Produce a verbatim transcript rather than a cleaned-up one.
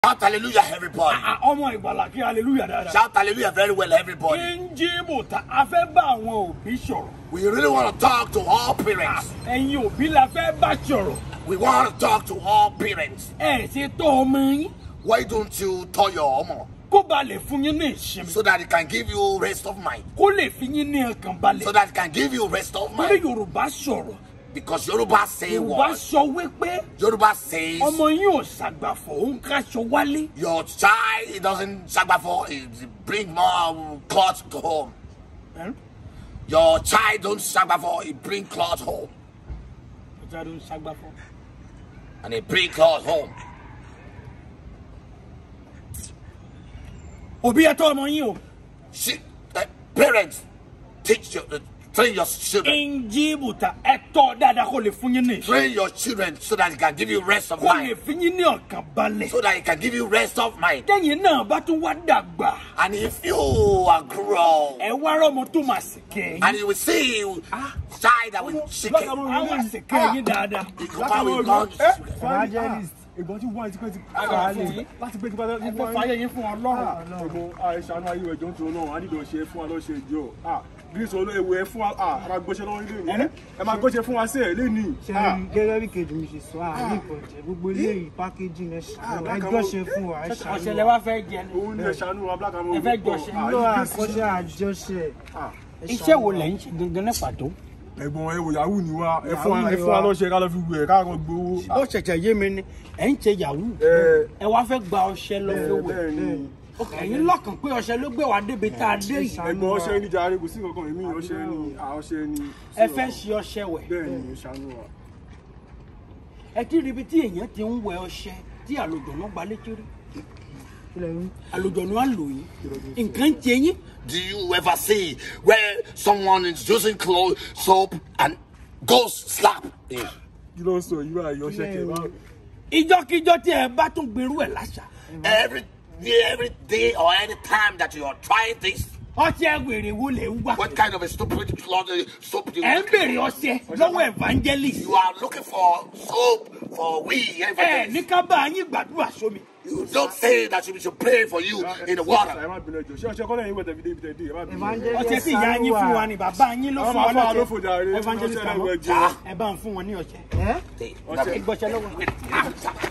Shout hallelujah, everybody. Ọmọ ìgbàlà kí hallelujah dáadáa. Shout hallelujah very well, everybody. Injimu ta a fẹ́ bá àwọn òbí sọ̀rọ̀. We really want to talk to all parents. Ẹ̀yin òbí la fẹ́ bá sọ̀rọ̀. We want to talk to all parents. Ẹ ṣe tọ́ ọmọ yín. Why don't you tell your mom? Kó ba lè fún yín ní ìsinmi. So that it can give you rest of mind. Kó lè fi yín ní ọkàn balẹ̀. So that it can give you rest of mind. Torí Yorùbá sọ̀rọ̀. Because Yoruba say Yorùbá what? sọ wípé. Yoruba says. Ọmọ yín ò ṣàgbàfọ̀ òun káṣọ wálé. Your child, it doesn't sagbafo, it bring more clothes to home. Eh? Your child don't sagbafo, it bring clothes home. Ọjà ló ń ṣàgbàfọ̀. And it bring clothes home. Òbí ẹ tọ́ ọmọ yín o. She, uh, parents, teach your, uh, train your children. Injimu ta ẹ tọ́ dáadáa kó lè fún yín ní ìsinmi. Train your children so that it can give you rest of Kó lè mind. fi yín ní ọkàn balẹ̀. So that it can give you rest of mind. Tẹ́yìn náà bá tún wá dàgbà. And if you are grown, Ẹ wá rọ́mọ tó máa sì kẹ́ yín. and you will see child that will shake it. Àwọn sì kẹ́ yín dáadáa. You go back with guns. Evangelist, ìgbọ́n tí wọ́n ti pẹ́ ti Àgbà láti gbé tipa ẹ fẹ́ fàyè yín fún Ọlọ́run. ọmọ àìsàn ayé ẹjọ́ ń tó náà a nílò ṣe fún wa lọ́ṣẹ̀ ìjọ gírísì olóòwò ẹ fún wa a máa gbọ́ṣẹ́ lọ́wọ́ ilé ìwé ẹ máa gbọ́ṣẹ́ fún wa sí ẹ̀ lẹ́ni. ṣe gẹ́gẹ́ bí kejì mi ṣe sọ àárín ìkọ̀jẹ́ gbogbo eléyìí pákéjì ẹ ẹjọ́ ṣe fún wa ẹ ṣàánú. Ọ̀ṣẹ̀lẹ̀ wá fẹ́ jẹ ni. òun ni ẹ ṣàánú wa black amọ̀ Ẹ fẹ́ jọṣẹ́. ló àkọsẹ́ àjọṣe. Iṣẹ́ wo lẹ̀ ń ṣe gangan ní pàtó? ẹ̀gbọ́n ẹ wò yahoo ni wa ẹ fún wa ẹ fún wa lọ́ṣẹ̀ ká lọ fi wẹ̀ ká lọ gbowó. Ó ṣẹ̀ṣẹ̀ yé mi ni ẹ̀ ń ṣe yahoo. Ẹ wá fẹ́ gba ọṣẹ lọ́wọ́ wẹ̀. Ẹ̀yin lọ́kàn pé ọṣẹ ló gbé wa débi tá a dé yìí. ẹ̀gbọ́n ọṣẹ ní jàre kò sí kankan èmi ọṣẹ ní ọṣẹ ní. Ẹ fẹ́ ṣe ọṣẹ wẹ̀. bẹ́ẹ̀ ni ṣàánú wa. Ẹ ti rí ibi tí èèyàn ti ń wẹ ọṣẹ tí àlòjọ̀nù gba létí rí. Àlòjọ̀nù á lò yín. Nǹkan ń ṣe yín. Do you ever see where someone is using clothes, soap, and ghost slap him? kí ló ń sọ yìí wá ìyọṣẹ kẹwàá. Ìjọ́kíjọ́ tí ẹ bá tún gbèrú ẹ̀ láṣà. Every day, every day, or any time that you are trying this, Ọṣẹ wèrè wo lè ń wá? what kind of a stupid cloth uh, soap do you Ẹ ń looking bèrè for? ọṣẹ lọ́wọ́ evangelist. You are looking for soap for we. Ẹ Evangelist. ní ká bá yín gbàdúrà sómi. You don't say that we should pray for you in the water. ẹ má bínú ẹjọ́ ṣé ọṣẹ kọ́lẹ̀ yín wẹ̀tẹ̀ fi dé ibi tẹ̀ dé ẹ má bínú. Ọṣẹ tí ìyá yín fún wa ni bàbá yín ló àwọn fún máa wa fún wa ló lọ́ṣẹ. fòjà rẹ Evangelist ọṣẹ náà Kamo, wẹ̀ jẹ́. ẹ bá ń fún wọn ní ọṣẹ. Hey, Ìgbọ̀ṣẹ lọ́wọ́.